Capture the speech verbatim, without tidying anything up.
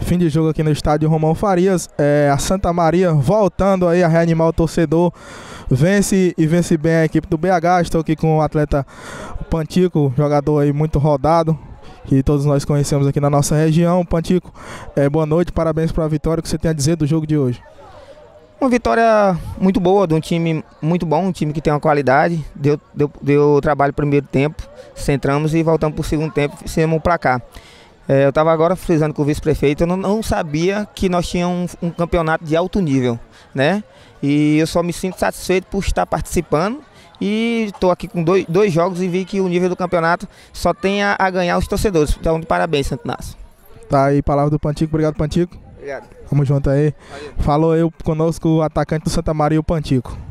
Fim de jogo aqui no estádio Romão Farias. É, a Santa Maria voltando aí a reanimar o torcedor. Vence e vence bem a equipe do B H. Estou aqui com o atleta Pantico, jogador aí muito rodado, que todos nós conhecemos aqui na nossa região. Pantico, é, boa noite, parabéns pela vitória. O que você tem a dizer do jogo de hoje? Uma vitória muito boa, de um time muito bom, um time que tem uma qualidade. Deu, deu, deu trabalho no primeiro tempo, centramos e voltamos para o segundo tempo, fizemos um placar. É, eu estava agora frisando com o vice-prefeito, eu não, não sabia que nós tínhamos um, um campeonato de alto nível, né? E eu só me sinto satisfeito por estar participando e estou aqui com dois, dois jogos e vi que o nível do campeonato só tem a, a ganhar os torcedores. Então, de parabéns, Santo Inácio. Tá aí, palavra do Pantico. Obrigado, Pantico. Obrigado. Tamo junto aí. Valeu. Falou aí conosco o atacante do Santa Maria, o Pantico.